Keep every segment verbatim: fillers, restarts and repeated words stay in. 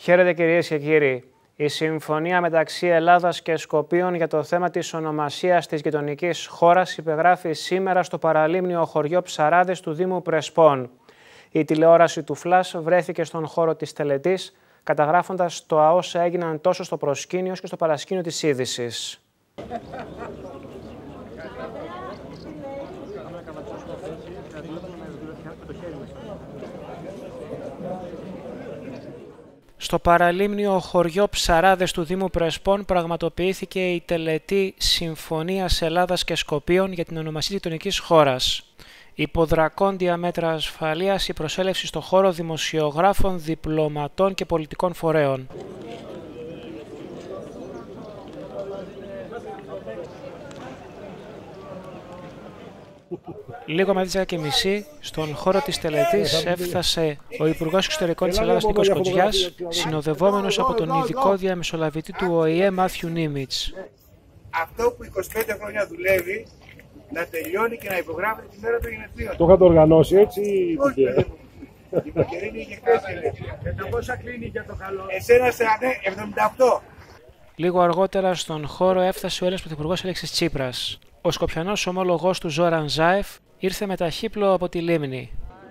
Χαίρετε κυρίες και κύριοι. Η συμφωνία μεταξύ Ελλάδας και Σκοπίων για το θέμα της ονομασίας της γειτονικής χώρας υπεγράφει σήμερα στο παραλίμνιο χωριό Ψαράδες του Δήμου Πρεσπών. Η τηλεόραση του Φλας βρέθηκε στον χώρο της τελετής, καταγράφοντας τα όσα έγιναν τόσο στο προσκήνιο και στο παρασκήνιο της είδησης. Στο παραλίμνιο χωριό Ψαράδες του Δήμου Πρεσπών πραγματοποιήθηκε η τελετή Συμφωνίας Ελλάδας και Σκοπίων για την ονομασία γειτονικής χώρας. Υπό δρακόντια μέτρα ασφαλείας, η προσέλευση στο χώρο δημοσιογράφων, διπλωματών και πολιτικών φορέων. Λίγο μετά τις δέκα και μισή, στον χώρο της τελετής έφτασε ο Υπουργός Εξωτερικών της Ελλάδας Νίκος Κοτζιάς, συνοδευόμενος από τον ειδικό διαμεσολαβητή του Ο Ε Ε Μάθιου Νίμιτς. Αυτό που είκοσι πέντε χρόνια δουλεύει, να τελειώνει και να υπογράφει τη μέρα των γενεθλίων. Το είχατε οργανώσει έτσι ή όχι, η Βικερίνη είχε χθες γενέθλια. Και το πόσα κλείνει για το καλό. Εσένα σε εβδομήντα οκτώ. Λίγο αργότερα στον χώρο έφτασε ο Έλληνας Πρωθυπουργός Αλέξης Τσίπρας. Ο σκοπιανός ομόλογός του Ζόραν Ζάεφ ήρθε με ταχύπλο από τη λίμνη.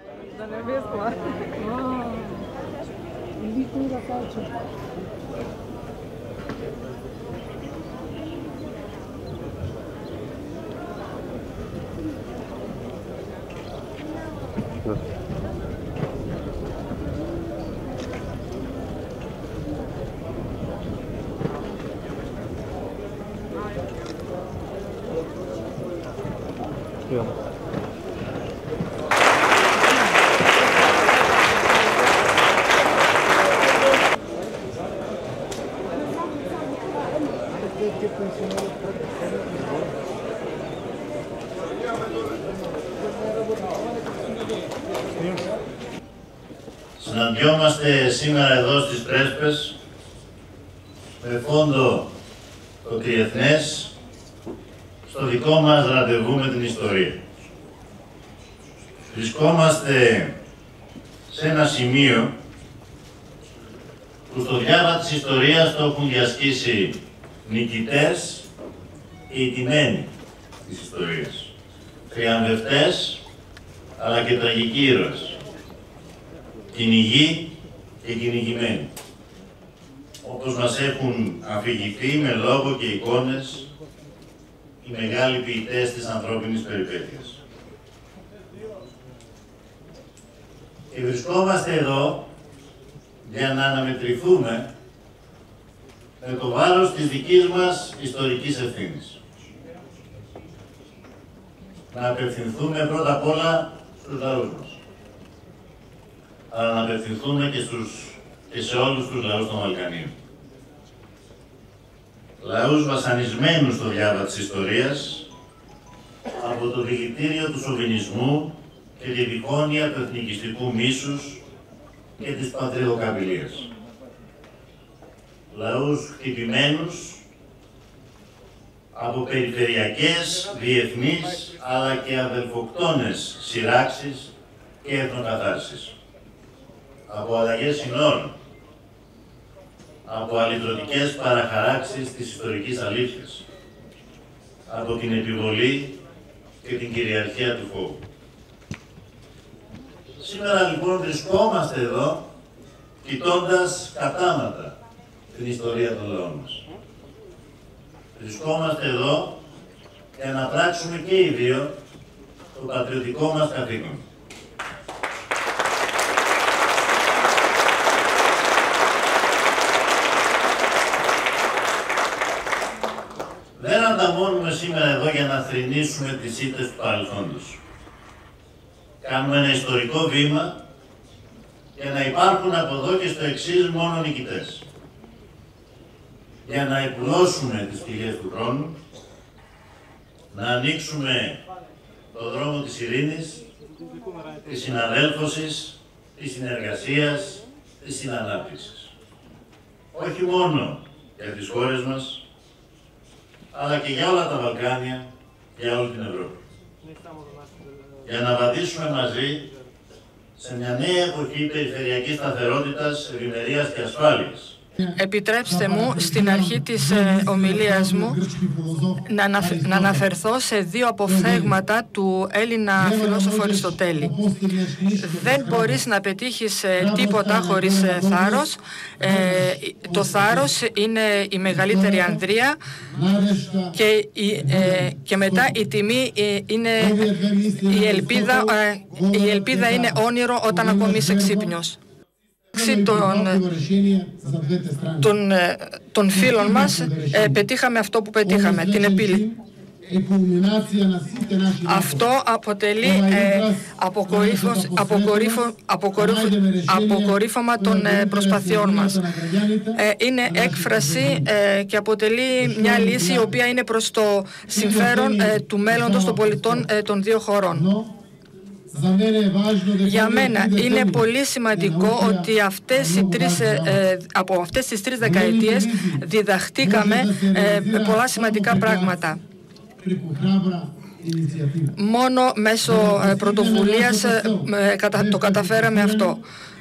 Συναντιόμαστε σήμερα εδώ στις Πρέσπες με φόντο το τριεθνές στο δικό μας ραντεβού με την ιστορία. Βρισκόμαστε σε ένα σημείο που στο διάβα της ιστορίας το έχουν διασκήσει νικητές και ηττημένοι της ιστορίας, θριαμβευτές αλλά και τραγικοί ήρωες, κυνηγοί και κυνηγημένοι, όπως μας έχουν αφηγηθεί με λόγο και εικόνες οι μεγάλοι ποιητές της ανθρώπινης περιπέτειας. Και βρισκόμαστε εδώ για να αναμετρηθούμε με το βάρος της δικής μας ιστορικής ευθύνης. Να απευθυνθούμε πρώτα απ' όλα στους λαούς μας, αλλά να απευθυνθούμε και, στους, και σε όλους τους λαούς των Βαλκανίων. Λαούς βασανισμένους στο διάβα της ιστορίας, από το δηλητήριο του σοβινισμού και τη διχόνοια του εθνικιστικού μίσους και της πατριδοκαπηλείας. Λαούς χτυπημένους από περιφερειακές, διεθνείς, αλλά και αδελφοκτόνες σειράξεις και εθνοκαθάρσεις. Από αλλαγές συνόρων, από αλυτρωτικές παραχαράξεις της ιστορικής αλήθειας, από την επιβολή και την κυριαρχία του φόβου. Σήμερα λοιπόν βρισκόμαστε εδώ, κοιτώντας κατάματα την ιστορία των λαών μας. Βρισκόμαστε εδώ για να πράξουμε και οι δύο το πατριωτικό μας καθήκον. Δεν ανταμώνουμε σήμερα εδώ για να θρηνήσουμε τις ήττες του παρελθόντος. Κάνουμε ένα ιστορικό βήμα για να υπάρχουν από εδώ και στο εξής μόνο νικητές. Για να εκπλώσουμε τις πηγές του χρόνου, να ανοίξουμε το δρόμο της ειρήνης, της συναδέλφωσης, της συνεργασίας, της συνανάπτυξης. Όχι μόνο για τις χώρες μας, αλλά και για όλα τα Βαλκάνια, για όλη την Ευρώπη. Για να βαδίσουμε μαζί σε μια νέα εποχή περιφερειακής σταθερότητας, ευημερίας και ασφάλειας. Επιτρέψτε μου στην αρχή της ε, ομιλίας μου να, αναφε, να αναφερθώ σε δύο αποφθέγματα του Έλληνα φιλόσοφου Αριστοτέλη. Δεν μπορείς να πετύχεις ε, τίποτα χωρίς ε, θάρρος. Ε, το θάρρος είναι η μεγαλύτερη ανδρεία και, η, ε, και μετά η τιμή ε, είναι η ελπίδα. Ε, η ελπίδα είναι όνειρο όταν ακόμη είσαι ξύπνιος. Των, των, των φίλων μας ε, πετύχαμε αυτό που πετύχαμε, την επίλυση. Αυτό αποτελεί ε, αποκορύφω, αποκορύφω, αποκορύφω, αποκορύφωμα των ε, προσπαθειών μας. Ε, είναι έκφραση ε, και αποτελεί μια λύση η οποία είναι προς το συμφέρον ε, του μέλλοντος των πολιτών ε, των δύο χωρών. Για μένα είναι πολύ σημαντικό ότι αυτές οι τρεις, ε, από αυτές τις τρεις δεκαετίες διδαχτήκαμε ε, πολλά σημαντικά πράγματα. Μόνο μέσω ε, πρωτοβουλίας ε, κατα, το καταφέραμε αυτό.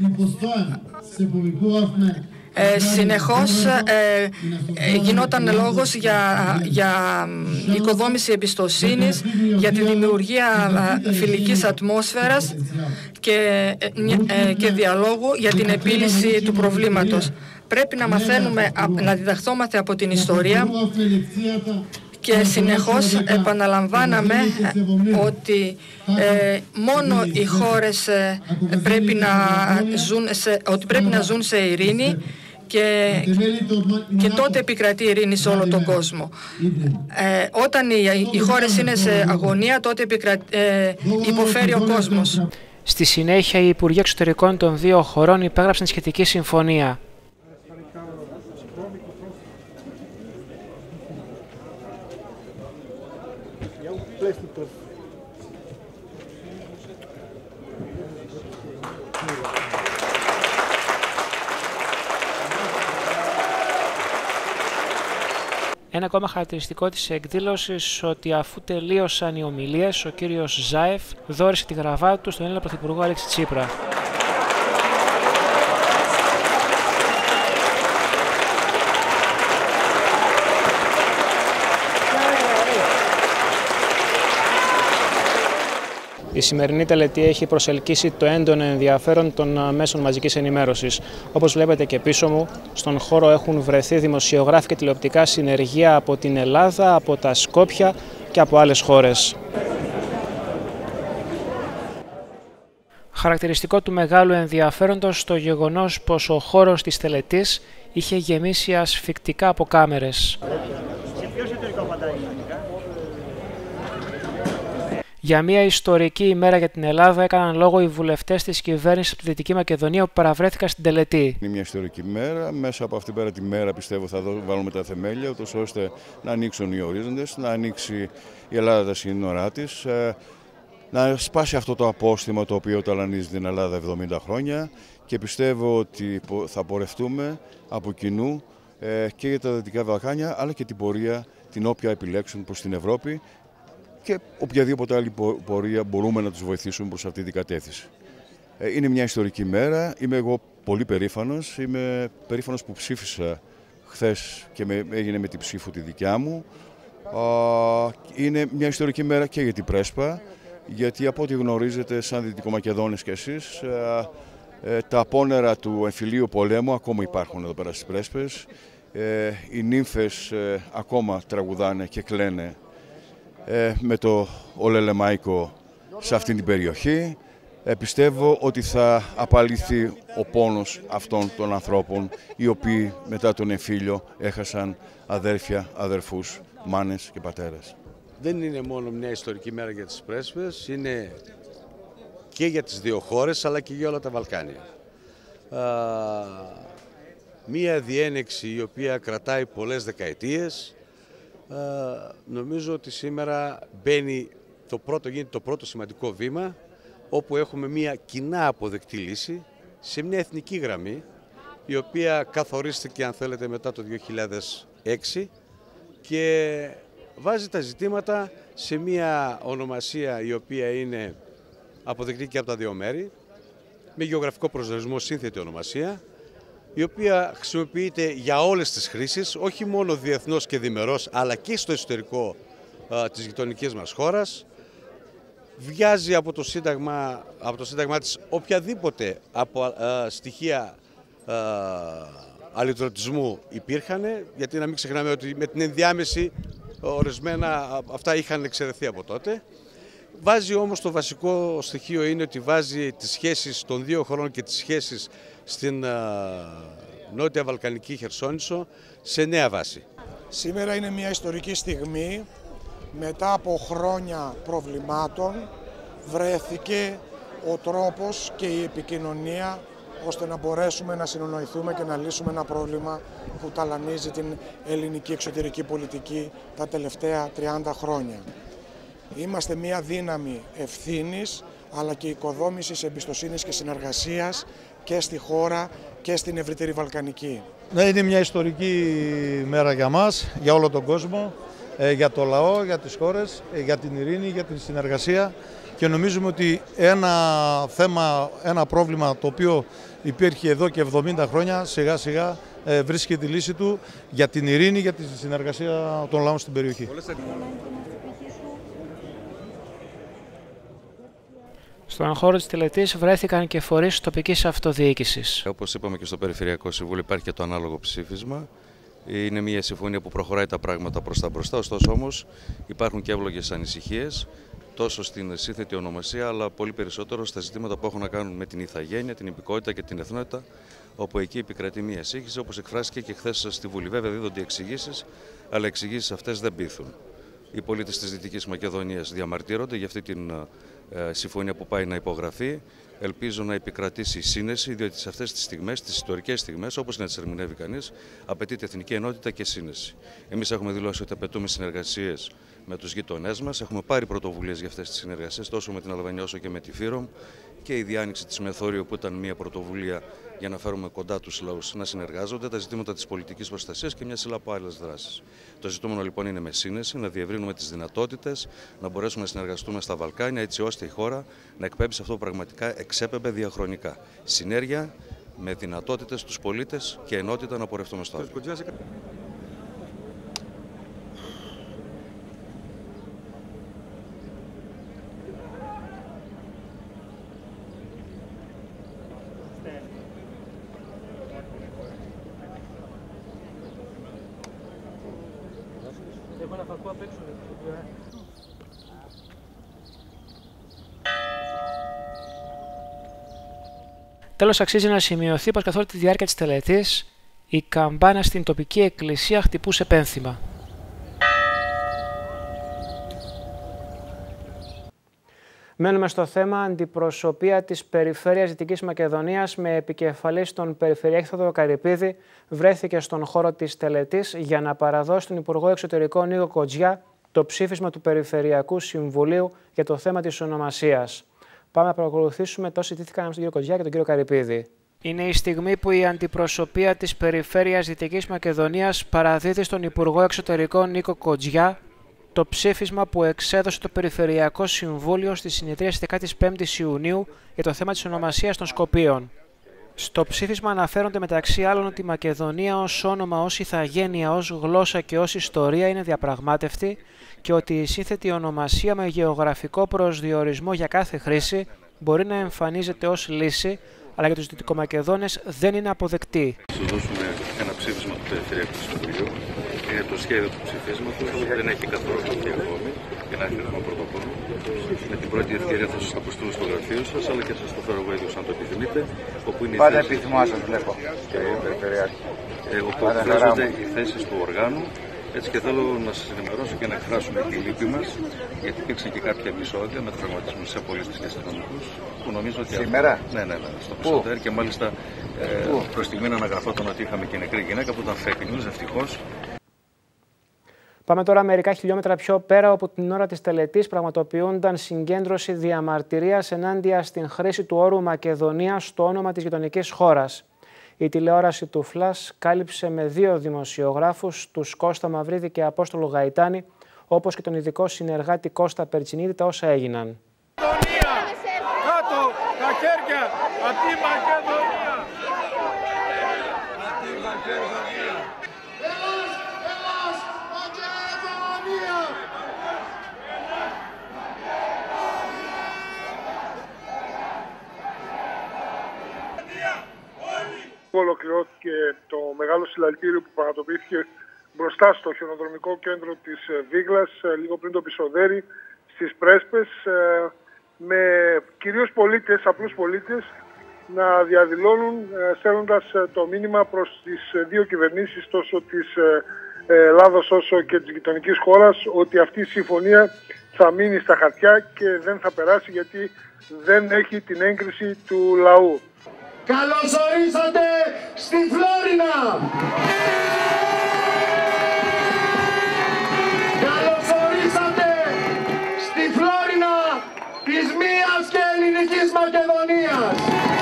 Ε, συνεχώς ε, ε, γινόταν λόγος για, για οικοδόμηση εμπιστοσύνης, για τη δημιουργία ε, φιλικής ατμόσφαιρας και, ε, και διαλόγου για την επίλυση του προβλήματος. Πρέπει να μαθαίνουμε, να διδαχθόμαστε από την ιστορία και συνεχώς επαναλαμβάναμε ότι ε, μόνο οι χώρες ε, πρέπει να ζουν σε, ότι πρέπει να ζουν σε ειρήνη και, και τότε επικρατεί ειρήνη σε όλο τον κόσμο. Ε, όταν οι, οι χώρες είναι σε αγωνία, τότε επικρατεί, ε, υποφέρει ο κόσμος. Στη συνέχεια, οι Υπουργοί Εξωτερικών των δύο χωρών υπέγραψαν σχετική συμφωνία. Ένα ακόμα χαρακτηριστικό της εκδήλωσης ότι αφού τελείωσαν οι ομιλίες, ο κύριος Ζάεφ δώρισε τη γραβάτα του στον Έλληνα Πρωθυπουργό Αλέξη Τσίπρα. Η σημερινή τελετή έχει προσελκύσει το έντονο ενδιαφέρον των μέσων μαζικής ενημέρωσης. Όπως βλέπετε και πίσω μου, στον χώρο έχουν βρεθεί δημοσιογράφοι και τηλεοπτικά συνεργεία από την Ελλάδα, από τα Σκόπια και από άλλες χώρες. Χαρακτηριστικό του μεγάλου ενδιαφέροντος το γεγονός πως ο χώρος της τελετής είχε γεμίσει ασφυκτικά από κάμερες. Για μια ιστορική ημέρα για την Ελλάδα έκαναν λόγο οι βουλευτές της κυβέρνησης από τη Δυτική Μακεδονία που παραβρέθηκαν στην τελετή. Είναι μια ιστορική μέρα. Μέσα από αυτήν πέρα τη μέρα πιστεύω θα βάλουμε τα θεμέλια, ούτως ώστε να ανοίξουν οι ορίζοντες, να ανοίξει η Ελλάδα τα σύνορά της, να σπάσει αυτό το απόστημα το οποίο ταλανίζει την Ελλάδα εβδομήντα χρόνια και πιστεύω ότι θα πορευτούμε από κοινού και για τα Δυτικά Βαλκάνια αλλά και την πορεία την όποια επιλέξουν προς την Ευρώπη. Και οποιαδήποτε άλλη πορεία μπορούμε να τους βοηθήσουμε προς αυτή την κατεύθυνση. Είναι μια ιστορική μέρα, είμαι εγώ πολύ περήφανος, είμαι περήφανος που ψήφισα χθες και με, έγινε με την ψήφο τη δικιά μου. Είναι μια ιστορική μέρα και για την Πρέσπα, γιατί από ό,τι γνωρίζετε σαν Δυτικομακεδόνες κι εσείς, τα απόνερα του εμφυλίου πολέμου ακόμα υπάρχουν εδώ πέρα στις Πρέσπες. Οι νύμφες ακόμα τραγουδάνε και κλαίνε με το ολελεμάικο σε αυτήν την περιοχή. Ε, πιστεύω ότι θα απαλυθεί ο πόνος αυτών των ανθρώπων οι οποίοι μετά τον εμφύλιο έχασαν αδέρφια, αδερφούς, μάνες και πατέρες. Δεν είναι μόνο μια ιστορική μέρα για τις Πρέσπες, είναι και για τις δύο χώρες αλλά και για όλα τα Βαλκάνια. Α, μια διένεξη η οποία κρατάει πολλές δεκαετίες. Uh, νομίζω ότι σήμερα μπαίνει το πρώτο, γίνεται το πρώτο σημαντικό βήμα όπου έχουμε μια κοινά αποδεκτή λύση σε μια εθνική γραμμή η οποία καθορίστηκε αν θέλετε μετά το δύο χιλιάδες έξι και βάζει τα ζητήματα σε μια ονομασία η οποία είναι αποδεκτή και από τα δύο μέρη με γεωγραφικό προσδιορισμό σύνθετη ονομασία, η οποία χρησιμοποιείται για όλες τις χρήσεις, όχι μόνο διεθνώς και διμερώς, αλλά και στο εσωτερικό α, της γειτονικής μας χώρας. Βιάζει από το Σύνταγμα, από το Σύνταγμά της οποιαδήποτε από, α, στοιχεία α, αλυτρωτισμού υπήρχαν, γιατί να μην ξεχνάμε ότι με την ενδιάμεση ορισμένα αυτά είχαν εξαιρεθεί από τότε. Βάζει όμως το βασικό στοιχείο είναι ότι βάζει τις σχέσεις των δύο χωρών και τις σχέσεις στην α, Νότια Βαλκανική Χερσόνησο σε νέα βάση. Σήμερα είναι μια ιστορική στιγμή. Μετά από χρόνια προβλημάτων βρέθηκε ο τρόπος και η επικοινωνία ώστε να μπορέσουμε να συνονοηθούμε και να λύσουμε ένα πρόβλημα που ταλανίζει την ελληνική εξωτερική πολιτική τα τελευταία τριάντα χρόνια. Είμαστε μια δύναμη ευθύνης αλλά και οικοδόμησης εμπιστοσύνης και συνεργασίας και στη χώρα και στην ευρύτερη Βαλκανική. Ναι, είναι μια ιστορική μέρα για μας, για όλο τον κόσμο, για το λαό, για τις χώρες, για την ειρήνη, για την συνεργασία και νομίζουμε ότι ένα θέμα, ένα πρόβλημα το οποίο υπήρχε εδώ και εβδομήντα χρόνια σιγά σιγά βρίσκει τη λύση του για την ειρήνη, για τη συνεργασία των λαών στην περιοχή. Στον χώρο της τελετής βρέθηκαν και φορείς τοπικής αυτοδιοίκησης. Όπως είπαμε και στο Περιφερειακό Συμβούλιο, υπάρχει και το ανάλογο ψήφισμα. Είναι μια συμφωνία που προχωράει τα πράγματα προς τα μπροστά, ωστόσο όμως υπάρχουν και εύλογες ανησυχίες τόσο στην σύνθετη ονομασία, αλλά πολύ περισσότερο στα ζητήματα που έχουν να κάνουν με την ηθαγένεια, την υπηκότητα και την εθνότητα, όπου εκεί επικρατεί μια σύγχυση, όπως εκφράστηκε και χθες στη Βουλή. Βέβαια δίδονται εξηγήσεις, αλλά εξηγήσεις αυτές δεν πείθουν. Οι πολίτες της Δυτικής Μακεδονίας διαμαρτύρονται για αυτή την ε, συμφωνία που πάει να υπογραφεί. Ελπίζω να επικρατήσει η σύνεση, διότι σε αυτές τις στιγμές, τις ιστορικές στιγμές, όπως να τις ερμηνεύει κανείς, απαιτείται εθνική ενότητα και σύνεση. Εμείς έχουμε δηλώσει ότι απαιτούμε συνεργασίες με τους γειτονές μας. Έχουμε πάρει πρωτοβουλίες για αυτές τις συνεργασίες, τόσο με την Αλβανία όσο και με τη Φύρομ. Και η διάνοιξη της Μεθόριου, που ήταν μια πρωτοβουλία για να φέρουμε κοντά τους λαούς να συνεργάζονται, τα ζητήματα της πολιτικής προστασίας και μια σειρά από άλλες δράσεις. Το ζητούμενο λοιπόν είναι με σύνεση, να διευρύνουμε τις δυνατότητες, να μπορέσουμε να συνεργαστούμε στα Βαλκάνια, έτσι ώστε η χώρα να εκπέμψει αυτό που πραγματικά εξέπεμπε διαχρονικά. Συνέργεια με δυνατότητες στους πολίτες και ενότητα να πορευτούμε στο άλλο. Τέλος, αξίζει να σημειωθεί πως καθ' όλη τη διάρκεια της τελετής η καμπάνα στην τοπική εκκλησία χτυπούσε πένθυμα. Μένουμε στο θέμα. Αντιπροσωπεία της Περιφέρειας Δυτικής Μακεδονίας με επικεφαλή στον Περιφερειάρχη Θόδωρο Καρυπίδη βρέθηκε στον χώρο της τελετής για να παραδώσει στον Υπουργό Εξωτερικών Νίκο Κοτζιά το ψήφισμα του Περιφερειακού Συμβουλίου για το θέμα της ονομασίας. Πάμε να παρακολουθήσουμε τόσο συζητήθηκαν στον κύριο Κοτζιά και τον κύριο Καρυπίδη. Είναι η στιγμή που η αντιπροσωπεία της Περιφέρειας Δυτικής Μακεδονίας παραδίδει στον Υπουργό Εξωτερικών Νίκο Κοτζιά το ψήφισμα που εξέδωσε το Περιφερειακό Συμβούλιο στη συνεδρία της δεκαπέντε Ιουνίου για το θέμα της ονομασίας των Σκοπίων. Στο ψήφισμα αναφέρονται μεταξύ άλλων ότι η Μακεδονία ως όνομα, ως ηθαγένεια, ως γλώσσα και ως ιστορία είναι διαπραγμάτευτη και ότι η σύνθετη ονομασία με γεωγραφικό προσδιορισμό για κάθε χρήση μπορεί να εμφανίζεται ως λύση, αλλά για τους Δυτικομακεδόνες δεν είναι αποδεκτή. Θα δώσουμε ένα ψήφισμα του Περιφερειακού Συμβουλίου. Είναι το σχέδιο του ψηφίσματος, δεν έχει καθόλου κάποια ακόμη για να έρθει ένα πρωτόκολλο. Με την πρώτη ευκαιρία θα σας αποστείλω στο γραφείο σας, αλλά και σας το φέρω εγώ ίδιος αν το επιθυμείτε. Πάντα επιθυμά σας βλέπω, κύριε Περιφερειάρχη. Όπου εκφράζονται οι θέσεις του οργάνου. Έτσι και θέλω να σας ενημερώσω και να εκφράσουμε τη λύπη μας, γιατί υπήρξαν και κάποια επεισόδια με τραυματισμούς σε πολίτες και αστυνομικούς που νομίζω ότι. Σήμερα? Αυτό... Ναι, ναι, ναι. Στο Πισωτέρ και μάλιστα ε, προς στιγμή να αναγραφόταν ότι είχαμε και νεκρή γυναίκα που ήταν fake news, ευτυχώς. Πάμε τώρα μερικά χιλιόμετρα πιο πέρα, όπου την ώρα της τελετής πραγματοποιούνταν συγκέντρωση διαμαρτυρίας ενάντια στην χρήση του όρου Μακεδονία στο όνομα της γειτονικής χώρας. Η τηλεόραση του Φλας κάλυψε με δύο δημοσιογράφους, τους Κώστα Μαυρίδη και Απόστολο Γαϊτάνη, όπως και τον ειδικό συνεργάτη Κώστα Περτσινίδη, τα όσα έγιναν. Κάτω τα χέρια από τη ολοκληρώθηκε το μεγάλο συλλαλητήριο που πραγματοποιήθηκε μπροστά στο χιονοδρομικό κέντρο της Βίγλας λίγο πριν το Πισοδέρι, στις Πρέσπες, με κυρίως πολίτες, απλούς πολίτες, να διαδηλώνουν στέλνοντας το μήνυμα προς τις δύο κυβερνήσεις, τόσο της Ελλάδος όσο και της γειτονικής χώρας, ότι αυτή η συμφωνία θα μείνει στα χαρτιά και δεν θα περάσει γιατί δεν έχει την έγκριση του λαού. Καλώς ορίσατε στη Φλόρινα! Καλώς ορίσατε στη Φλόρινα της μίας και ελληνικής Μακεδονίας!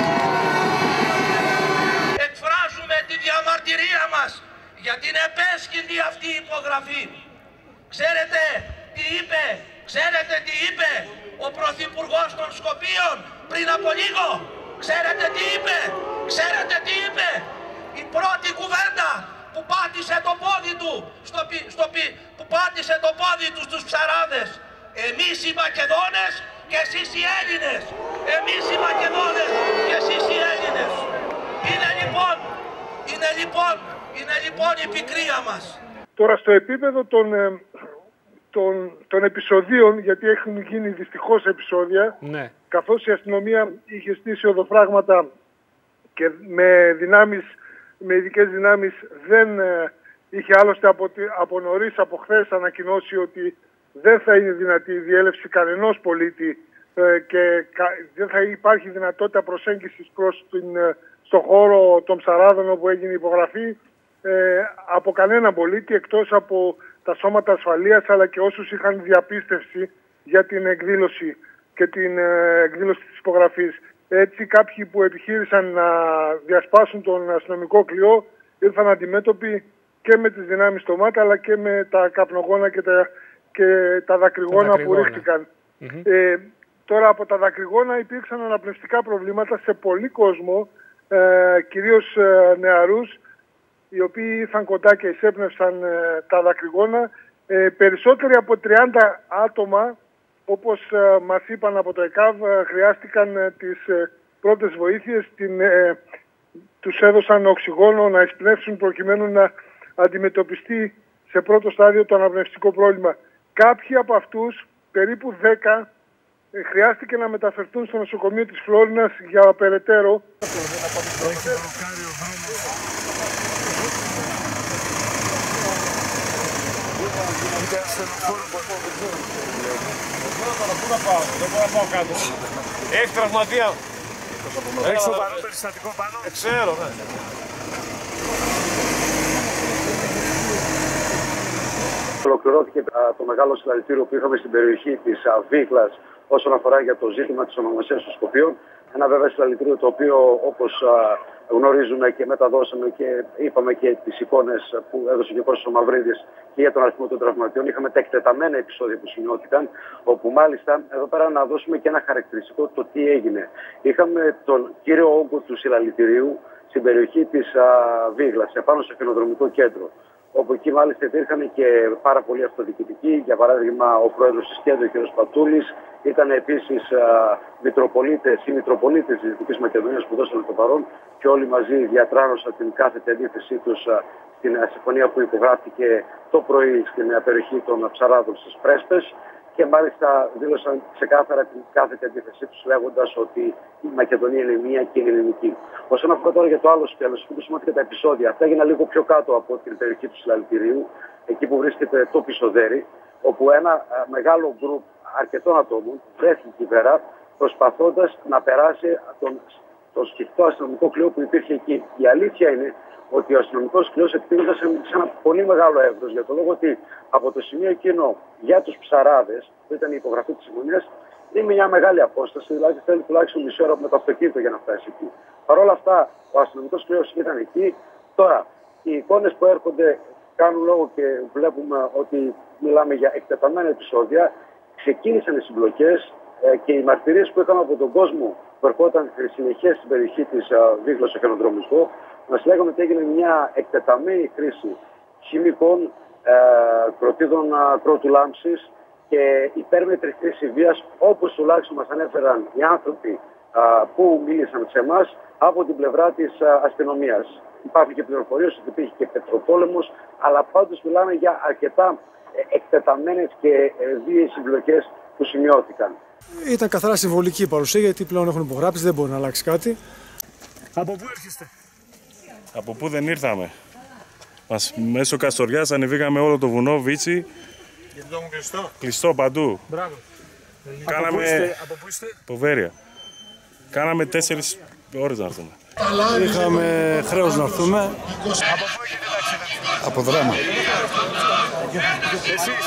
Εκφράζουμε τη διαμαρτυρία μας για την επέσχυντη αυτή υπογραφή. Ξέρετε τι είπε, ξέρετε τι είπε ο Πρωθυπουργός των Σκοπίων πριν από λίγο? Ξέρετε τι είπε, ξέρετε τι είπε? Η πρώτη κουβέντα που πάτησε το πόδι του, στο, στο, που πάτησε το πόδι του στους ψαράδες. Εμείς οι Μακεδόνες και εσείς οι Έλληνες. Εμείς οι Μακεδόνες και εσείς οι Έλληνες. Είναι λοιπόν, είναι λοιπόν, είναι λοιπόν η πικρία μας. Τώρα στο επίπεδο των, των, των επεισοδίων, γιατί έχουν γίνει δυστυχώς επεισόδια, ναι. Καθώς η αστυνομία είχε στήσει οδοφράγματα και με δυνάμεις, με ειδικές δυνάμεις, δεν ε, είχε άλλωστε από, από νωρίς, από χθες ανακοινώσει ότι δεν θα είναι δυνατή η διέλευση κανενός πολίτη ε, και κα, δεν θα υπάρχει δυνατότητα προσέγγισης προς την, ε, στον χώρο των ψαράδων όπου έγινε η υπογραφή ε, από κανένα πολίτη, εκτός από τα σώματα ασφαλείας αλλά και όσους είχαν διαπίστευση για την εκδήλωση και την ε, εκδήλωση της υπογραφής. Έτσι κάποιοι που επιχείρησαν να διασπάσουν τον αστυνομικό κλειό ήρθαν αντιμέτωποι και με τις δυνάμεις στο ΜΑΤ αλλά και με τα καπνογόνα και τα, και τα δακρυγόνα που ρίχτηκαν. Mm-hmm. Ε, τώρα από τα δακρυγόνα υπήρξαν αναπνευστικά προβλήματα σε πολύ κόσμο, ε, κυρίως ε, νεαρούς, οι οποίοι ήρθαν κοντά και εισέπνευσαν ε, τα δακρυγόνα. Ε, περισσότεροι από τριάντα άτομα, όπως ε, μας είπαν από το ΕΚΑΒ, ε, χρειάστηκαν ε, τις ε, πρώτες βοήθειες, την, ε, τους έδωσαν οξυγόνο να εισπνεύσουν προκειμένου να αντιμετωπιστεί σε πρώτο στάδιο το αναπνευστικό πρόβλημα. Κάποιοι από αυτούς, περίπου δέκα, ε, χρειάστηκε να μεταφερθούν στο νοσοκομείο της Φλόρινας για περαιτέρω. Πού να πάω, δεν μπορώ να πάω κάτω. Έχει τραυματία. Έχει σοβαρό περιστατικό πάνω. Ε, ξέρω, ναι. Ολοκληρώθηκε το μεγάλο συλλαλητήριο που είχαμε στην περιοχή της Βίγλας όσον αφορά για το ζήτημα της ονομασίας των Σκοπίων. Ένα βέβαια συλλαλητήριο το οποίο, όπως γνωρίζουμε και μεταδώσαμε και είπαμε και τις εικόνες που έδωσε και ο Κώστας ο Μαυρίδης και για τον αριθμό των τραυματιών, είχαμε τα εκτεταμένα επεισόδια που σημειώθηκαν, όπου μάλιστα εδώ πέρα να δώσουμε και ένα χαρακτηριστικό το τι έγινε. Είχαμε τον κύριο όγκο του συλλαλητηρίου στην περιοχή της Βίγλας, επάνω στο χιονοδρομικό κέντρο, όπου εκεί μάλιστα υπήρχαν και πάρα πολλοί αυτοδιοικητικοί, για παράδειγμα ο πρόεδρος της Κέντρου, ο κ. Πατούλης, ήταν επίσης μητροπολίτες ή μητροπολίτες της Δυτικής Μακεδονίας που δώσαν το παρόν και όλοι μαζί διατράνωσαν την κάθετη αντίθεσή τους στην συμφωνία που υπογράφηκε το πρωί στην περιοχή των ψαράδων στις Πρέσπες και μάλιστα δήλωσαν ξεκάθαρα την κάθετη αντίθεσή τους λέγοντας ότι η Μακεδονία είναι μία και είναι ελληνική. Όσον αφορά τώρα για το άλλο σκέλος, που σημαντικά τα επεισόδια, αυτά έγιναν λίγο πιο κάτω από την περιοχή του συλλαλητηρίου, εκεί που βρίσκεται το Πισοδέρι, όπου ένα μεγάλο γκρουπ αρκετών ατόμων βρέθηκε εκεί πέρα προσπαθώντας να περάσει τον, τον σφιχτό αστυνομικό κλειό που υπήρχε εκεί. Η αλήθεια είναι ότι ο αστυνομικός κλειός εκτείνονταν σε ένα πολύ μεγάλο εύρος, για το λόγο ότι από το σημείο εκείνο για τους ψαράδες, που ήταν η υπογραφή της συμφωνίας, είναι μια μεγάλη απόσταση, δηλαδή θέλει τουλάχιστον μισή ώρα με το αυτοκίνητο για να φτάσει εκεί. Παρ' όλα αυτά, ο αστυνομικός κλειός ήταν εκεί. Τώρα, οι εικόνες που έρχονται κάνουν λόγο και βλέπουμε ότι μιλάμε για εκτεταμένα επεισόδια. Ξεκίνησαν οι συμπλοκές ε, και οι μαρτυρίες που είχαμε από τον κόσμο που ερχόταν συνεχές στην περιοχή της Βίγλας στο χιονοδρομικό, μας λέγανε ότι έγινε μια εκτεταμένη χρήση χημικών, ε, κροτίδων κρότου λάμψης και υπέρμετρη χρήση βίας, όπως τουλάχιστον μας ανέφεραν οι άνθρωποι που μίλησαν σε εμάς από την πλευρά της αστυνομίας. Υπάρχουν και πληροφορίες ότι υπήρχε και πετροπόλεμος, αλλά πάντως μιλάμε για αρκετά εκτεταμένες και βίαιες συμπλοκές που σημειώθηκαν. Ήταν καθαρά συμβολική η παρουσία, γιατί πλέον έχουν υπογράψει, δεν μπορεί να αλλάξει κάτι. Από πού έρχεστε? Από πού δεν ήρθαμε. Μας, μέσω Καστοριάς ανεβήκαμε όλο το βουνό, Βίτσι. Γιατί το έχουν κλειστό? Κλειστό παντού. Μπράβο. Κάναμε... Από πού είστε? Από πού είστε? Ποβέρεια. Κάναμε τέσσερις ώρες να έρθουμε. Είχαμε χρέος να έρθουμε. Από πού έχετε ταξίδι? Από Δράμα. Εσείς?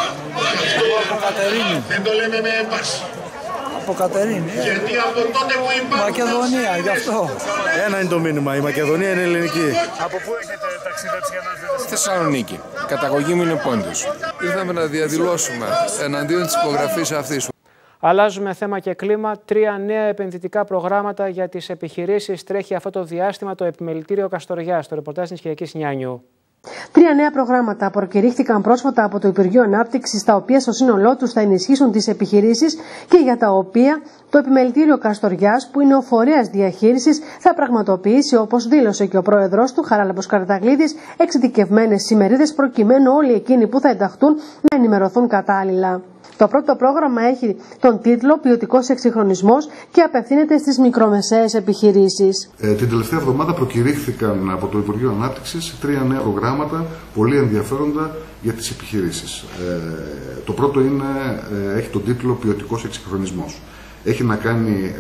Από Κατερίνη. Δεν το λέμε με έμφαση. Από Κατερίνη. Γιατί από τότε που υπάρχει... Μακεδονία, γι' αυτό. Ένα είναι το μήνυμα, η Μακεδονία είναι ελληνική. Από πού έχετε ταξιδέψει για να έρθετε? Θεσσαλονίκη. Καταγωγή μου είναι Πόντος. Ήρθαμε να διαδηλώσουμε εναντίον της υπογραφής αυτής. Αλλάζουμε θέμα και κλίμα. Τρία νέα επενδυτικά προγράμματα για τις επιχειρήσεις τρέχει αυτό το διάστημα το Επιμελητήριο Καστοριάς. Το ρεπορτάζ της Κυριακής Νιάνιου. Τρία νέα προγράμματα προκηρύχθηκαν πρόσφατα από το Υπουργείο Ανάπτυξης, τα οποία στο σύνολό τους θα ενισχύσουν τις επιχειρήσεις και για τα οποία το Επιμελητήριο Καστοριάς, που είναι ο φορέας διαχείρισης, θα πραγματοποιήσει, όπως δήλωσε και ο πρόεδρος του, Χαράλαμπος Καραταγλίδης, εξειδικευμένες ημερίδες προκειμένου όλοι εκείνοι που θα ενταχθούν να ενημερωθούν κατάλληλα. Το πρώτο πρόγραμμα έχει τον τίτλο «Ποιοτικός εξυγχρονισμός» και απευθύνεται στις μικρομεσαίες επιχειρήσεις. Ε, την τελευταία εβδομάδα προκηρύχθηκαν από το Υπουργείο Ανάπτυξης τρία νέα προγράμματα πολύ ενδιαφέροντα για τις επιχειρήσεις. Ε, το πρώτο είναι, ε, έχει τον τίτλο «Ποιοτικός εξυγχρονισμός». Έχει να κάνει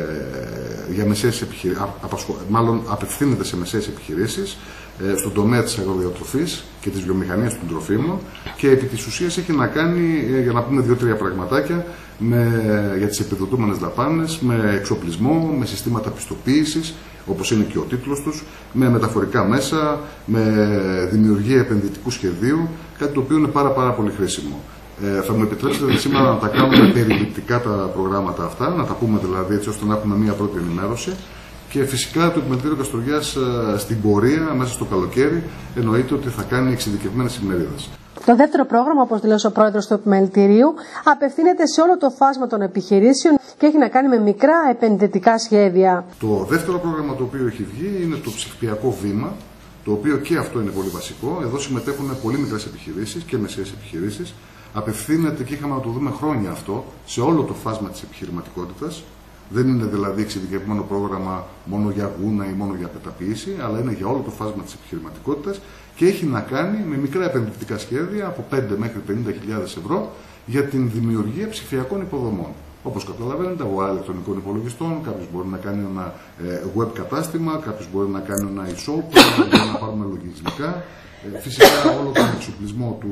ε, για μεσαίες επιχειρήσεις, μάλλον απευθύνεται σε μεσαίες επιχειρήσεις, στον τομέα της αγροδιατροφής και της βιομηχανίας των τροφίμων και επί της ουσίας έχει να κάνει, για να πούμε δύο-τρία πραγματάκια, με, για τις επιδοτούμενες δαπάνες, με εξοπλισμό, με συστήματα πιστοποίησης, όπως είναι και ο τίτλος τους, με μεταφορικά μέσα, με δημιουργία επενδυτικού σχεδίου, κάτι το οποίο είναι πάρα, πάρα πολύ χρήσιμο. Ε, θα μου επιτρέψετε σήμερα να τα κάνουμε περιληπτικά τα προγράμματα αυτά, να τα πούμε δηλαδή έτσι ώστε να έχουμε μία πρώτη ενημέρωση. Και φυσικά το Επιμελητήριο Καστοριάς στην πορεία, μέσα στο καλοκαίρι, εννοείται ότι θα κάνει εξειδικευμένες ημερίδες. Το δεύτερο πρόγραμμα, όπως δήλωσε ο πρόεδρος του Επιμελητηρίου, απευθύνεται σε όλο το φάσμα των επιχειρήσεων και έχει να κάνει με μικρά επενδυτικά σχέδια. Το δεύτερο πρόγραμμα το οποίο έχει βγει είναι το ψηφιακό βήμα, το οποίο και αυτό είναι πολύ βασικό. Εδώ συμμετέχουν πολύ μικρές επιχειρήσεις και μεσαίες επιχειρήσεις. Απευθύνεται, και είχαμε να το δούμε χρόνια αυτό, σε όλο το φάσμα της επιχειρηματικότητας. Δεν είναι δηλαδή εξειδικευμένο πρόγραμμα μόνο για γούνα ή μόνο για πεταποίηση, αλλά είναι για όλο το φάσμα της επιχειρηματικότητας και έχει να κάνει με μικρά επενδυτικά σχέδια από πέντε μέχρι πενήντα χιλιάδες ευρώ για την δημιουργία ψηφιακών υποδομών. Όπως καταλαβαίνετε, αγορά ηλεκτρονικών υπολογιστών, κάποιος μπορεί να κάνει ένα web κατάστημα, κάποιος μπορεί να κάνει ένα e-shop, μπορεί να πάρουμε λογισμικά. Φυσικά όλο τον εξοπλισμό του,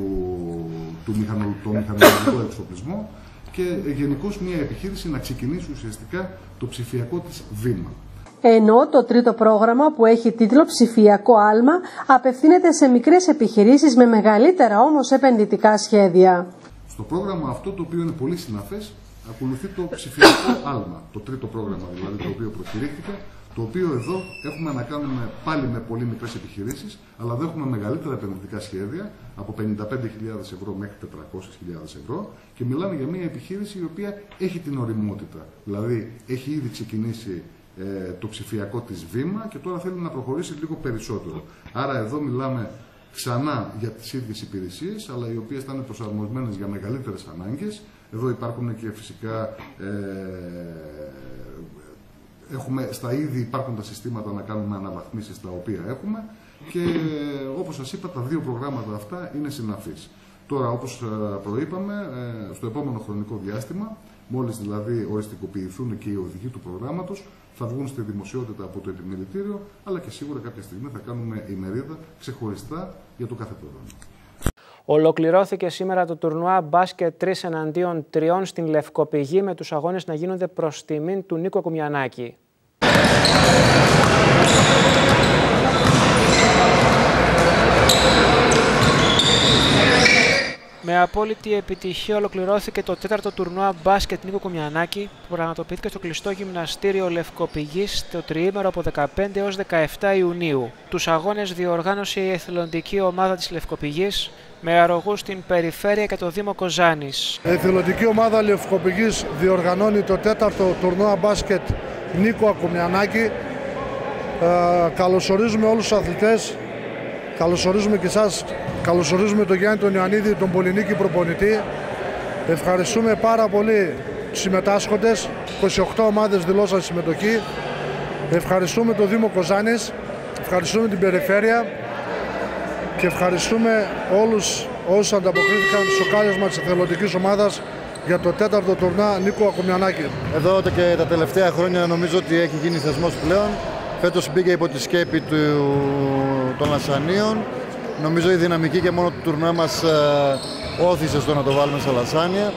του μηχανολογικό εξοπλισμό. Και γενικώς μια επιχείρηση να ξεκινήσει ουσιαστικά το ψηφιακό της βήμα. Ενώ το τρίτο πρόγραμμα, που έχει τίτλο «Ψηφιακό άλμα», απευθύνεται σε μικρές επιχειρήσεις με μεγαλύτερα όμως επενδυτικά σχέδια. Στο πρόγραμμα αυτό, το οποίο είναι πολύ συναφές, ακολουθεί το ψηφιακό άλμα, το τρίτο πρόγραμμα δηλαδή το οποίο προκηρύχθηκε, το οποίο εδώ έχουμε να κάνουμε πάλι με πολύ μικρές επιχειρήσεις, αλλά εδώ έχουμε μεγαλύτερα επενδυτικά σχέδια, από πενήντα πέντε χιλιάδες ευρώ μέχρι τετρακόσιες χιλιάδες ευρώ, και μιλάμε για μια επιχείρηση η οποία έχει την οριμότητα. Δηλαδή έχει ήδη ξεκινήσει ε, το ψηφιακό της βήμα και τώρα θέλει να προχωρήσει λίγο περισσότερο. Άρα εδώ μιλάμε ξανά για τις ίδιες υπηρεσίες, αλλά οι οποίες θα είναι προσαρμοσμένες για μεγαλύτερες ανάγκες. Εδώ υπάρχουν και φυσικά ε, Έχουμε, στα ήδη υπάρχοντα συστήματα να κάνουμε αναβαθμίσεις τα οποία έχουμε και όπως σας είπα, τα δύο προγράμματα αυτά είναι συναφείς. Τώρα, όπως προείπαμε, στο επόμενο χρονικό διάστημα, μόλις δηλαδή οριστικοποιηθούν και οι οδηγοί του προγράμματος, θα βγουν στη δημοσιότητα από το Επιμελητήριο, αλλά και σίγουρα κάποια στιγμή θα κάνουμε ημερίδα ξεχωριστά για το κάθε πρόγραμμα. Ολοκληρώθηκε σήμερα το τουρνουά μπάσκετ τρεις εναντίον τριών στην Λευκοπηγή, με τους αγώνες να γίνονται προς τιμήν του Νίκο Κουμιανάκη. Με απόλυτη επιτυχία ολοκληρώθηκε το τέταρτο τουρνουά μπάσκετ Νίκο Κουμιανάκη που πραγματοποιήθηκε στο κλειστό γυμναστήριο Λευκοπηγής το τριήμερο από δεκαπέντε έως δεκαεπτά Ιουνίου. Τους αγώνες διοργάνωσε η εθελοντική ομάδα της Λευκοπηγής με αρρωγούς στην Περιφέρεια και το Δήμο Κοζάνης. Η εθελοντική ομάδα Λευκοπηγής διοργανώνει το τέταρτο τουρνουά μπάσκετ Νίκο Κουμιανάκη. Ε, καλωσορίζουμε όλους τους αθλητές. Καλωσορίζουμε και εσάς, καλωσορίζουμε τον Γιάννη τον Ιωαννίδη, τον Πολυνίκη προπονητή. Ευχαριστούμε πάρα πολύ τους συμμετάσχοντες, είκοσι οκτώ ομάδες δηλώσαν συμμετοχή. Ευχαριστούμε τον Δήμο Κοζάνης, ευχαριστούμε την Περιφέρεια και ευχαριστούμε όλους όσους ανταποκρίθηκαν στο κάλεσμα της εθελοντικής ομάδας για το τέταρτο τουρνουά Νίκο Κουμιανάκη. Εδώ και τα τελευταία χρόνια νομίζω ότι έχει γίνει θεσμός πλέον. Φέτος μπήκε υπό τη σκέπη του, των Λασανίων. Νομίζω η δυναμική και μόνο του τουρνουά μας ε, όθησε στο να το βάλουμε στα Λασάνια.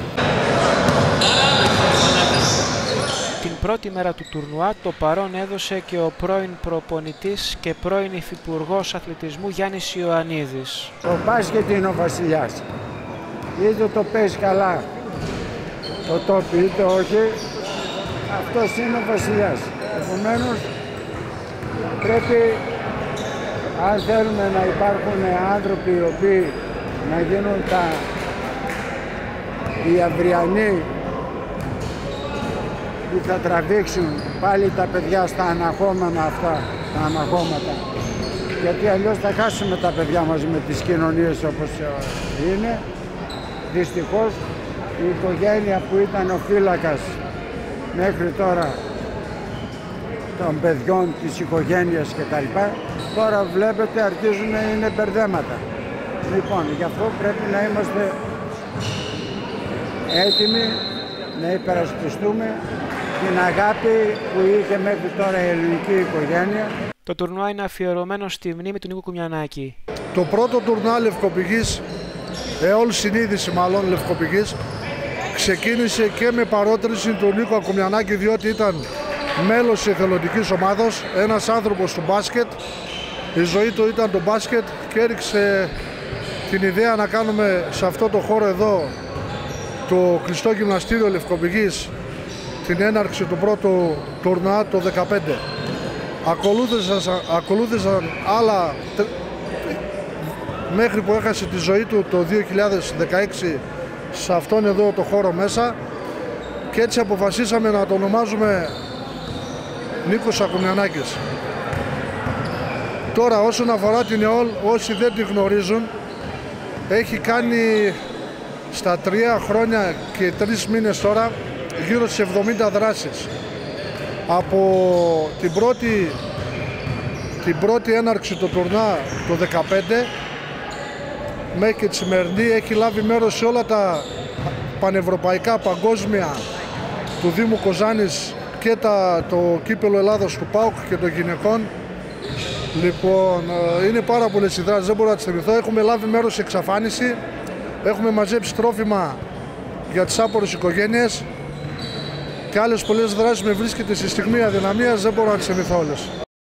Την πρώτη μέρα του τουρνουά το παρόν έδωσε και ο πρώην προπονητής και πρώην υφυπουργός αθλητισμού Γιάννης Ιωαννίδης. Ο μπάσκετ είναι ο βασιλιάς. Είτε το παίζει καλά το τόπι είτε όχι, αυτός είναι ο βασιλιάς. Επομένως, πρέπει, αν θέλουμε να υπάρχουν άνθρωποι οι οποίοι να γίνουν τα, οι αυριανοί που θα τραβήξουν πάλι τα παιδιά στα αναχώματα αυτά, τα αναχώματα. Γιατί αλλιώς θα χάσουμε τα παιδιά μας με τις κοινωνίες όπως είναι. Δυστυχώς η οικογένεια που ήταν ο φύλακας μέχρι τώρα των παιδιών, της οικογένειας κτλ. Τώρα βλέπετε αρχίζουν να είναι μπερδέματα. Λοιπόν, γι' αυτό πρέπει να είμαστε έτοιμοι να υπερασπιστούμε την αγάπη που είχε μέχρι τώρα η ελληνική οικογένεια. Το τουρνουά είναι αφιερωμένο στη μνήμη του Νίκου Κουμιανάκη. Το πρώτο τουρνουά Λευκοπηγής, ε, όλη συνείδηση μάλλον Λευκοπηγής, ξεκίνησε και με παρότριση του Νίκου Κουμιανάκη, διότι ήταν μέλος της εθελοντικής ομάδας, ένας άνθρωπος του μπάσκετ, η ζωή του ήταν το μπάσκετ και έριξε την ιδέα να κάνουμε σε αυτό το χώρο εδώ το κλειστό γυμναστήριο Λευκοπηγής την έναρξη του πρώτου τουρνουά το δύο χιλιάδες δεκαπέντε. Ακολούθησαν, ακολούθησαν άλλα μέχρι που έχασε τη ζωή του το δύο χιλιάδες δεκαέξι σε αυτόν εδώ το χώρο μέσα και έτσι αποφασίσαμε να το ονομάζουμε Νίκος Κουμιανάκης. Τώρα όσον αφορά την ΕΟΛ, όσοι δεν τη γνωρίζουν, έχει κάνει στα τρία χρόνια και τρεις μήνες τώρα γύρω στις εβδομήντα δράσεις. Από την πρώτη, την πρώτη έναρξη του τουρνά το δύο χιλιάδες δεκαπέντε μέχρι και τη σημερινή έχει λάβει μέρος σε όλα τα πανευρωπαϊκά παγκόσμια του Δήμου Κοζάνης και τα, το κύπελλο Ελλάδος του ΠΑΟΚ και των γυναικών. Λοιπόν, είναι πάρα πολλές οι δράσεις, δεν μπορώ να τις θυμηθώ. Έχουμε λάβει μέρος σε εξαφάνιση, έχουμε μαζέψει τρόφιμα για τις άπορες οικογένειες και άλλες πολλές δράσεις με βρίσκεται στη στιγμή αδυναμίας, δεν μπορώ να τις θυμηθώ όλες.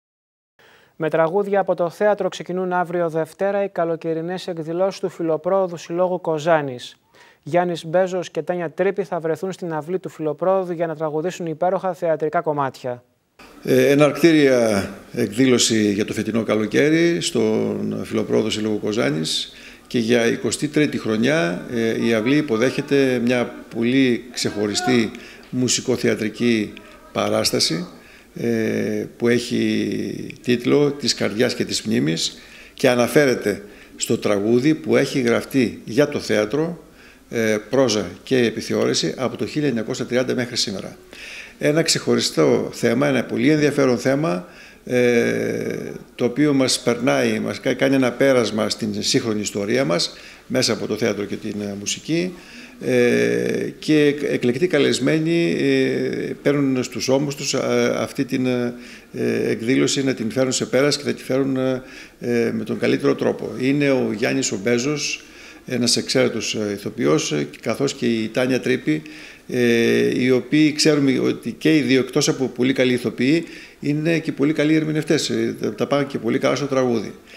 Με τραγούδια από το θέατρο ξεκινούν αύριο Δευτέρα οι καλοκαιρινές εκδηλώσεις του Φιλοπρόοδου Συλλόγου Κοζάνης. Γιάννης Μπέζος και Τάνια Τρίπη θα βρεθούν στην αυλή του Φιλοπρόοδου για να τραγουδήσουν υπέροχα θεατρικά κομμάτια. Ε, εναρκτήρια εκδήλωση για το φετινό καλοκαίρι στον Φιλοπρόοδο Συλλόγου Κοζάνης και για εικοστή τρίτη χρονιά ε, η αυλή υποδέχεται μια πολύ ξεχωριστή μουσικοθεατρική παράσταση ε, που έχει τίτλο «Της καρδιάς και της μνήμης» και αναφέρεται στο τραγούδι που έχει γραφτεί για το θέατρο, ε, πρόζα και επιθεώρηση από το χίλια εννιακόσια τριάντα μέχρι σήμερα. Ένα ξεχωριστό θέμα, ένα πολύ ενδιαφέρον θέμα, ε, το οποίο μας περνάει, μας κάνει ένα πέρασμα στην σύγχρονη ιστορία μας μέσα από το θέατρο και την μουσική ε, και εκλεκτοί καλεσμένοι ε, παίρνουν στους ώμους τους ε, αυτή την ε, εκδήλωση να την φέρουν σε πέρας και θα τη φέρουν ε, με τον καλύτερο τρόπο. Είναι ο Γιάννης ο Μπέζος, ένας εξαίρετος ηθοποιός, καθώς και η Τάνια Τρίπη, ε, οι οποίοι ξέρουμε ότι και οι δύο, εκτός από πολύ καλοί ηθοποιοί, είναι και πολύ καλοί ερμηνευτές, τα πάνε και πολύ καλά στο τραγούδι.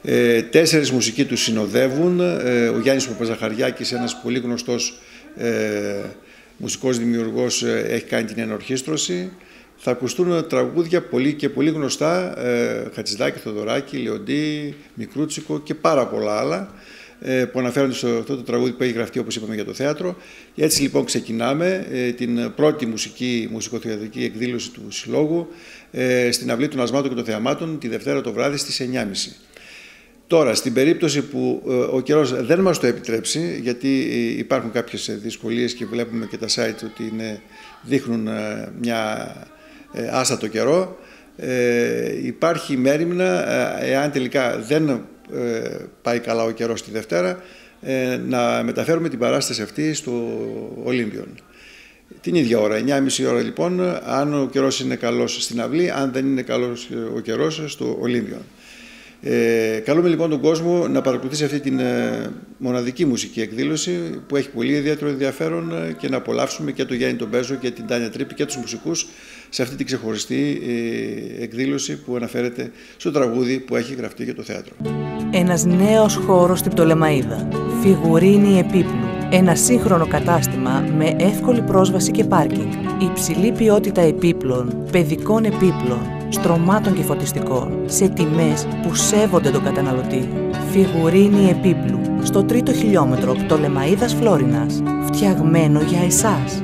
Ε, τέσσερις μουσικοί τους συνοδεύουν. Ε, ο Γιάννης Παπαζαχαριάκης, ένας πολύ γνωστός ε, μουσικός δημιουργός, ε, έχει κάνει την ενορχήστρωση. Θα ακουστούν τραγούδια πολύ και πολύ γνωστά, ε, Χατζηδάκη, Θοδωράκη, Λεοντή, Μικρούτσικο και πάρα πολλά άλλα, ε, που αναφέρονται στο αυτό το τραγούδι που έχει γραφτεί, όπως είπαμε, για το θέατρο. Έτσι λοιπόν ξεκινάμε ε, την πρώτη μουσική, μουσικοθεατρική εκδήλωση του Συλλόγου ε, στην Αυλή των Ασμάτων και των Θεαμάτων τη Δευτέρα το βράδυ στις εννιά και μισή. Τώρα, στην περίπτωση που ε, ο καιρός δεν μας το επιτρέψει, γιατί ε, υπάρχουν κάποιες δυσκολίες και βλέπουμε και τα site ότι είναι, δείχνουν ε, μια ε, άστατο καιρό, ε, υπάρχει μέριμνα, ε, εάν τελικά δεν ε, πάει καλά ο καιρός τη Δευτέρα, ε, να μεταφέρουμε την παράσταση αυτή στο Ολύμπιον. Την ίδια ώρα, εννιά και μισή ώρα λοιπόν, αν ο καιρός είναι καλός στην αυλή, αν δεν είναι καλός ο καιρός στο Ολύμπιον. Ε, καλούμε λοιπόν τον κόσμο να παρακολουθήσει αυτή την ε, μοναδική μουσική εκδήλωση που έχει πολύ ιδιαίτερο ενδιαφέρον ε, και να απολαύσουμε και τον Γιάννη τον Μπέζο και την Τάνια Τρίπη και τους μουσικούς σε αυτή την ξεχωριστή ε, εκδήλωση που αναφέρεται στο τραγούδι που έχει γραφτεί για το θέατρο. Ένας νέος χώρος στην Πτολεμαΐδα. Φιγουρίνη επίπλου. Ένα σύγχρονο κατάστημα με εύκολη πρόσβαση και πάρκινγκ. Υψηλή ποιότητα επίπλων, παιδικών επίπλων, στρωμάτων και φωτιστικών, σε τιμές που σέβονται τον καταναλωτή. Φιγουρίνη επίπλου, στο τρίτο χιλιόμετρο Πτολεμαΐδας Φλόρινας. Φτιαγμένο για εσάς.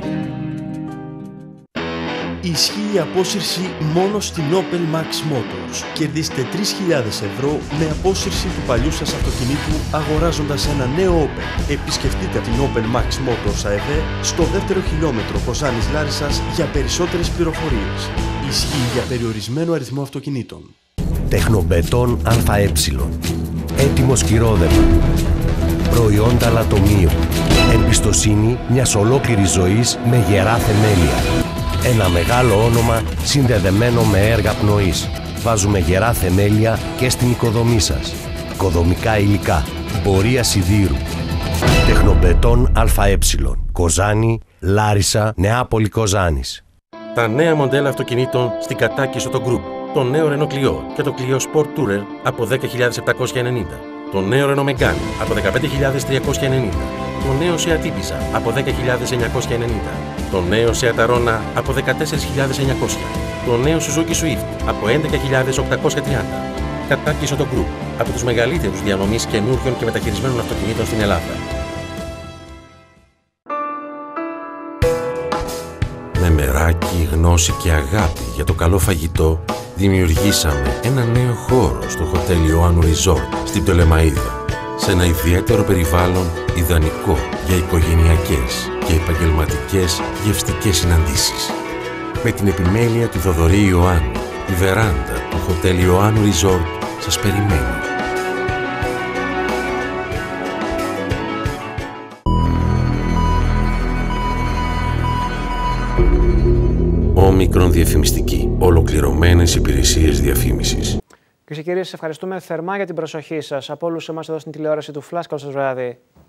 Ισχύει η απόσυρση μόνο στην Opel Max Motors. Κερδίστε τρεις χιλιάδες ευρώ με απόσυρση του παλιού σας αυτοκινήτου αγοράζοντας ένα νέο Opel. Επισκεφτείτε την Opel Max Motors ΑΕΒ στο δεύτερο χιλιόμετρο Κοζάνης Λάρισσας για περισσότερες πληροφορίες. Ισχύει για περιορισμένο αριθμό αυτοκινήτων. Τεχνομπετόν ΑΕ. Έτοιμο σκυρόδεμα. Προϊόντα λατομείου. Εμπιστοσύνη μιας ολόκληρης ζωής με γερά θεμέλια. Ένα μεγάλο όνομα συνδεδεμένο με έργα πνοής. Βάζουμε γερά θεμέλια και στην οικοδομή σας. Οικοδομικά υλικά. Πορεία σιδήρου. Τεχνομπετόν ΑΕ. Κοζάνη, Λάρισα, Νεάπολη Κοζάνης. Τα νέα μοντέλα αυτοκινήτων στην κατάκισο το Group. Το νέο Renault Clio και το Clio Sport Tourer από δέκα χιλιάδες επτακόσια ενενήντα. Το νέο Renault Megane από δεκαπέντε χιλιάδες τριακόσια ενενήντα. Το νέο Seat Ibiza από δέκα χιλιάδες εννιακόσια ενενήντα. Το νέο Seat Arona από δεκατέσσερις χιλιάδες εννιακόσια. Το νέο Suzuki Swift από έντεκα χιλιάδες οκτακόσια τριάντα. Κατάκισο το Group από τους μεγαλύτερους διανομής καινούριων και μεταχειρισμένων αυτοκινήτων στην Ελλάδα. Με μεράκι, γνώση και αγάπη για το καλό φαγητό, δημιουργήσαμε ένα νέο χώρο στο Hotel Ιωάννου Resort στην Πτολεμαΐδα. Σε ένα ιδιαίτερο περιβάλλον ιδανικό για οικογενειακές και επαγγελματικές γευστικές συναντήσεις. Με την επιμέλεια του Θοδωρή Ιωάννου, η βεράντα του Hotel Ιωάννου Resort σας περιμένει. Όμικρον διαφημιστική. Ολοκληρωμένες υπηρεσίες διαφήμισης. Κυρίες και κύριοι, σας ευχαριστούμε θερμά για την προσοχή σας. Από όλους εμάς εδώ στην τηλεόραση του Flash, καλό σας βράδυ.